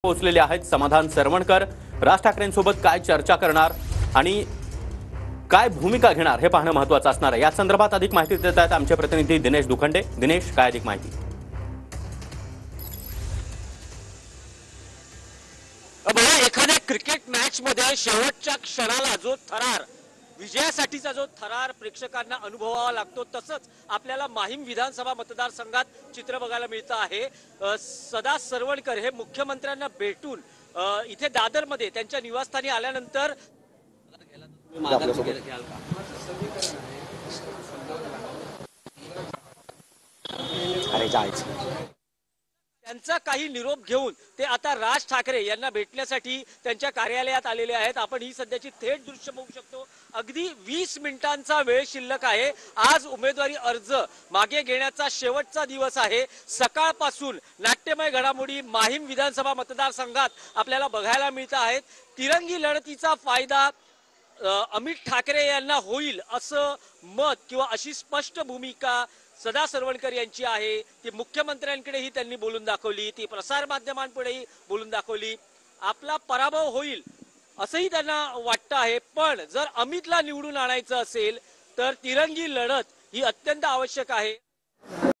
पोहोचलेले आहेत समाधान सरवणकर। राज ठाकरेंसोबत काय चर्चा करणार आणि काय भूमिका घेणार हे पाहणं महत्त्वाचं असणार आहे। या संदर्भात अधिक माहिती देत आहेत आमचे प्रतिनिधी दिनेश दुखंडे। दिनेश, काय अधिक माहिती? एखाद्या क्रिकेट मॅच मध्ये शेवटच्या क्षणाला जो थरार, विजयासाठीचा जो थरार प्रेक्षकांना अनुभवावा लागतो, तसंच आपल्याला माहीम विधानसभा मतदारसंघात चित्र बघायला मिळतं आहे। सदा सरवणकर हे मुख्यमंत्र्यांना भेटून इथे दादरमध्ये त्यांच्या निवासस्थानी आल्यानंतर त्यांचा काही निरोप घेऊन ते आता राज ठाकरे यांना भेटण्यासाठी त्यांच्या कार्यालयात आलेले आहेत। आपण ही सध्याची थेट दृश्य बघू शकतो। अगदी 20 मिनिटांचा वेळ शिल्लक आहे। आज उमेदवारी अर्ज मागे घेण्याचा शेवटचा दिवस आहे। सकाळपासून नाट्यमय घडामोडी माहीम विधानसभा मतदारसंघात आपल्याला बघायला मिळत आहेत। तिरंगी लढतीचा फायदा अमित ठाकरे यांना होईल असं मत किंवा अशी स्पष्ट भूमिका सदा सरवणकर यांची आहे। ती मुख्यमंत्र्यांकडेही त्यांनी बोलून दाखवली, ती प्रसार माध्यमांपुढेही बोलून दाखवली। आपला पराभव होईल असंही त्यांना वाटतं आहे, पण जर अमितला निवडून आणायचं असेल तर तिरंगी लढत ही अत्यंत आवश्यक आहे।